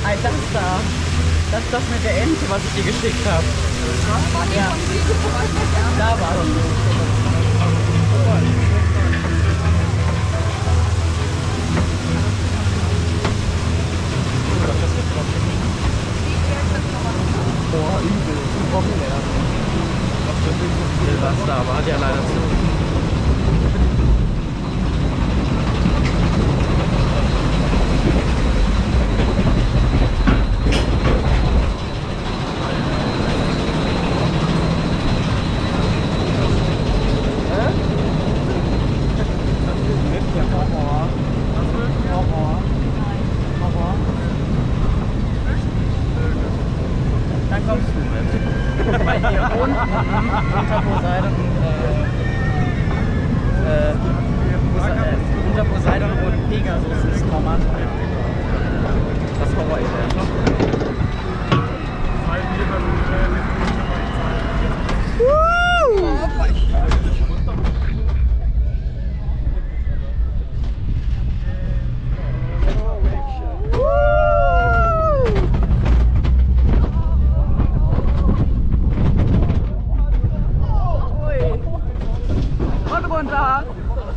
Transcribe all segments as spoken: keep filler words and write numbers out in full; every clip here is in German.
Ah, das da. Das ist das mit der Ente, was ich dir geschickt habe. Ja. Da war es. Boah, übel. Was da, aber hat ja leider zu. Dann kommst du mit. Weil hier unten unter Poseidon und äh, äh, unter Poseidon und Pegasus ist Normal. Das Horror-Event. Und runter.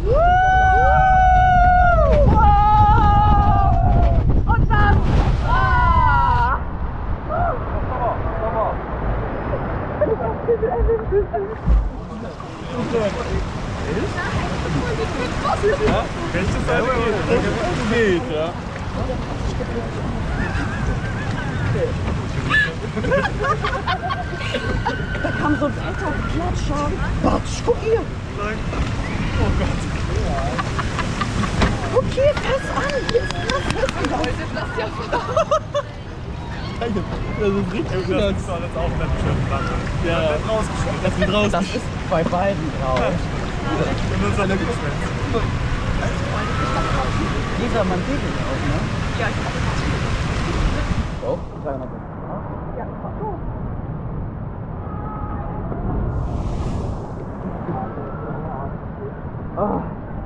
Und das. Ah. Ja, welche Seite geht? Ja. Da kam so ein fetter Klatscher. Batsch, guck hier. Oh Gott. Okay, pass an. Jetzt lass das wieder. Das ist richtig krass. Das ist alles auch eine schöne Platte. Ja, das wird rausgeschnitten. Das wird raus. Das ist bei beiden drauf. Und das ist alle geschwänzt. Lisa, man sieht es auch, ne? Ja, ich hab es. Doch, dreihundert. Ja, so. Oh.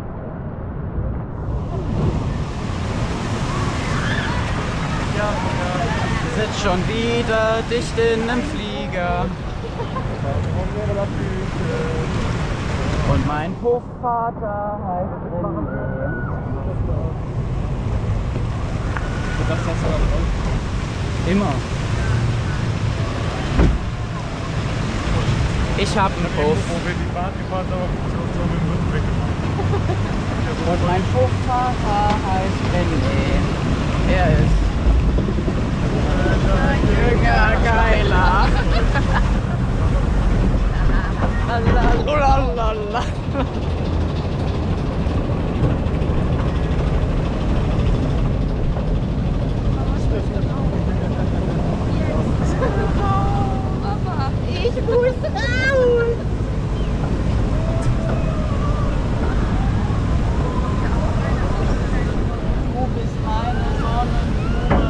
Ja, sitzt schon wieder dicht in einem Flieger. Und mein Hofvater heißt René. Das hast du aber Immer. Ich hab einen Hof. Wo wir die Bahn gefahren haben, haben wir uns so mit dem Rücken weggemacht. Und mein Hofvater heißt René. Er ist jünger, geiler. Lalalala. Ich muss raus! Du bist meine Sonnenblume.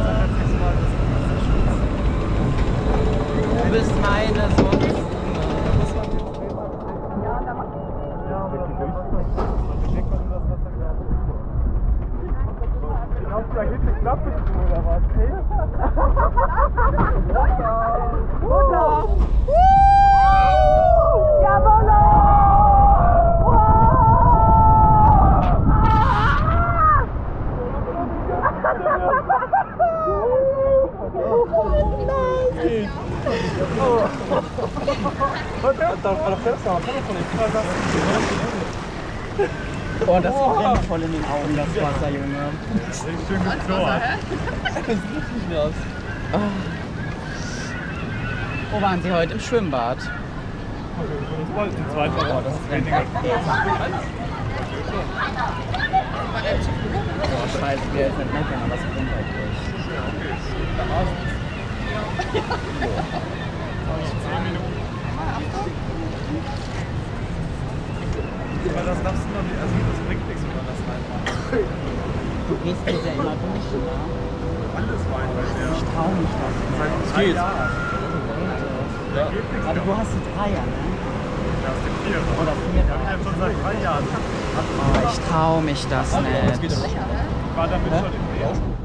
Du bist meine Sonnenblume. Ja, da macht Ich glaube, da geht eine Klappe zu, oder was? Hey? Mutter! Jawollo! Oh, das brennt voll in den Augen, das Wasser, Junge. Das ist schön gefroren. Das sieht richtig nass. Wo waren Sie heute? Im Schwimmbad? Das wollte ein zweiter Oh, das ist weniger. Oh, scheiße, wir jetzt nicht meckern, aber es brennt halt durch. zehn Minuten. Aber das darfst du noch nicht, also das bringt nichts, wenn man das reinmacht. Du gehst mit der immer durch, ne? Alles rein, weil der... Ich trau mich das nicht. Seit Es drei geht. Jahren. Ja. Aber du hast die Dreier, ne? Ja, es gibt vier. Oder vier. Ja, ich schon seit drei Jahren. Oh, ich trau mich das nicht. Ich war damit schon im Meer.